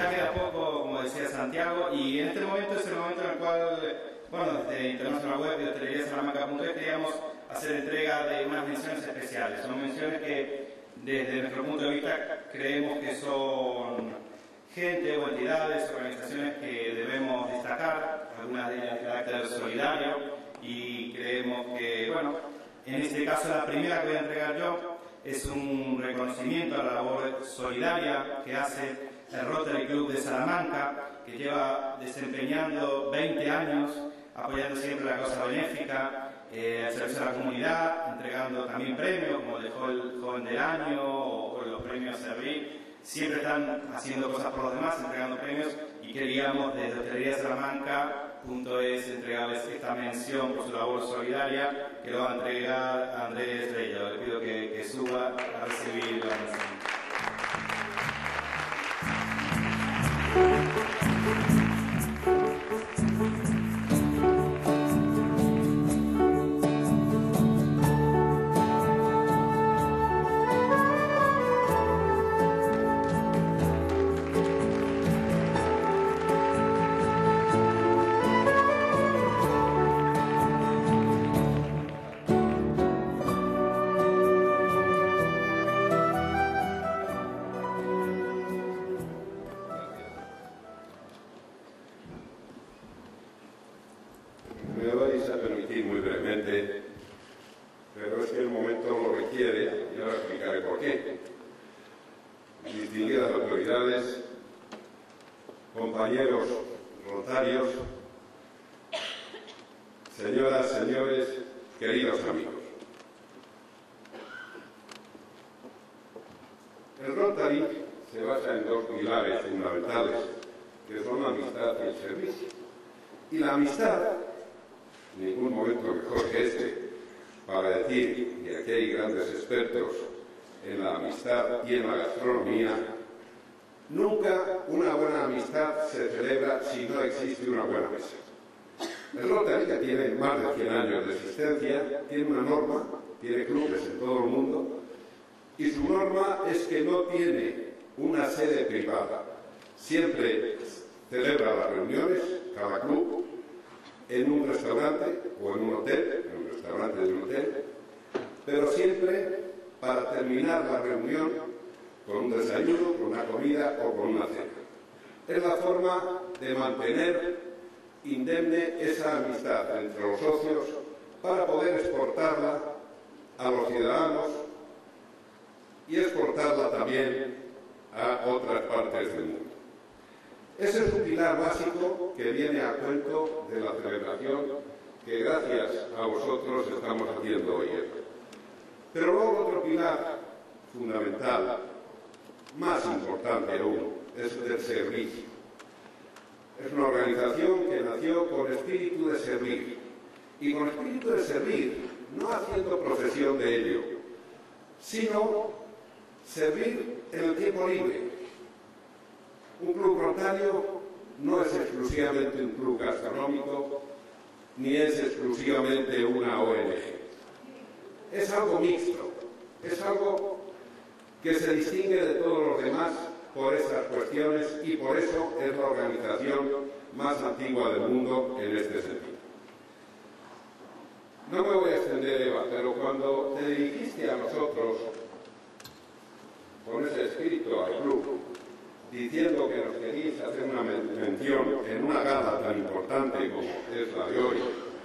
ya queda poco, como decía Santiago, y en este momento es el momento en el cual, bueno, desde International Web y hoteleriasalamanca.es queríamos hacer entrega de unas menciones especiales. Son menciones que, desde nuestro punto de vista, creemos que son gente o entidades, organizaciones que debemos destacar, algunas de ellas de carácter solidario, y creemos que, bueno, en este caso la primera que voy a entregar yo es un reconocimiento a la labor solidaria que hace el Rotary Club de Salamanca, que lleva desempeñando 20 años, apoyando siempre la causa benéfica, al servicio a la comunidad, entregando también premios, como dejó el Joven del Año o los premios Servir. Siempre están haciendo cosas por los demás, entregando premios, y queríamos desde hoteleriasalamanca.es entregarles esta mención por su labor solidaria, que lo va a entregar a Andrés Reyes. Le pido que suba a recibir la mención. Me vais a permitir muy brevemente, pero es que el momento lo requiere, y ahora explicaré por qué. Distinguidas autoridades, compañeros rotarios, señoras, señores, queridos amigos. El Rotary se basa en dos pilares fundamentales, que son la amistad y el servicio. Y la amistad, ningún momento mejor que este para decir, y aquí hay grandes expertos en la amistad y en la gastronomía, nunca una buena amistad se celebra si no existe una buena mesa. El Rotary, que tiene más de 100 años de existencia, tiene una norma, tiene clubes en todo el mundo, y su norma es que no tiene una sede privada. Siempre celebra las reuniones, cada club, en un restaurante o en un hotel, en un restaurante de un hotel, pero siempre para terminar la reunión con un desayuno, con una comida o con una cena. Es la forma de mantener indemne esa amistad entre los socios para poder exportarla a los ciudadanos y exportarla también a otras partes del mundo. Ese es un pilar básico que viene a cuento de la celebración que gracias a vosotros estamos haciendo hoy. Pero luego otro pilar fundamental, más importante aún, es el del servicio. Es una organización que nació con espíritu de servir, y con espíritu de servir, no haciendo profesión de ello, sino servir en el tiempo libre. Un club rotario no es exclusivamente un club gastronómico, ni es exclusivamente una ONG. Es algo mixto, es algo que se distingue de todos los demás por esas cuestiones, y por eso es la organización más antigua del mundo en este sentido. No me voy a extender, Eva, pero cuando te dirigiste a nosotros con ese escrito al club, diciendo que nos queréis hacer una mención en una gala tan importante como es la de hoy,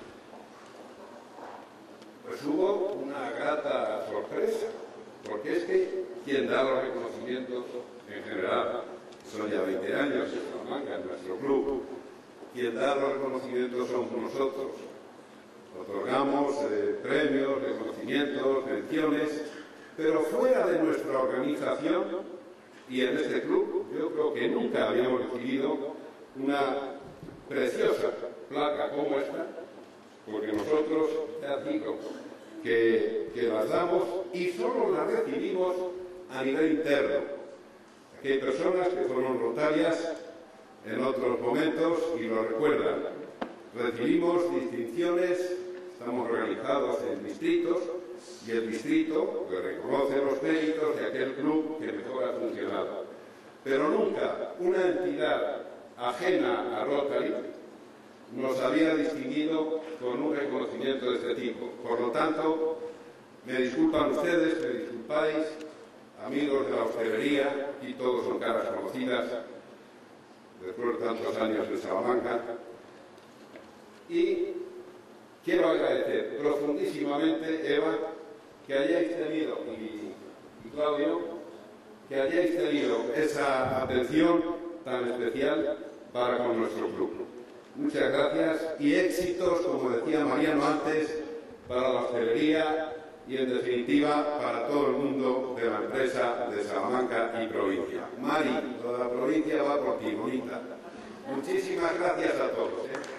pues hubo una grata sorpresa, porque es que quien da los reconocimientos en general, son ya 20 años en Salamanca, en nuestro club, quien da los reconocimientos somos nosotros. Otorgamos premios, reconocimientos, menciones, pero fuera de nuestra organización y en este club, yo creo que nunca habíamos recibido una preciosa placa como esta, porque nosotros, ya digo, que las damos y solo las recibimos a nivel interno. Aquí hay personas que fueron rotarias en otros momentos y lo recuerdan. Recibimos distinciones, estamos organizados en distritos, y el distrito que reconoce los méritos de aquel club que mejor ha funcionado. pero nunca una entidad ajena a Rotary nos había distinguido con un reconocimiento de este tipo. Por lo tanto, me disculpan ustedes, me disculpáis, amigos de la hostelería, y todos son caras conocidas, después de tantos años en Salamanca, y quiero agradecer profundísimamente, Eva, que hayáis tenido, y Claudio, que hayáis tenido esa atención tan especial para con nuestro club. Muchas gracias y éxitos, como decía Mariano antes, para la hostelería y, en definitiva, para todo el mundo de la empresa de Salamanca y provincia. Mari, toda la provincia va por ti, bonita. Muchísimas gracias a todos.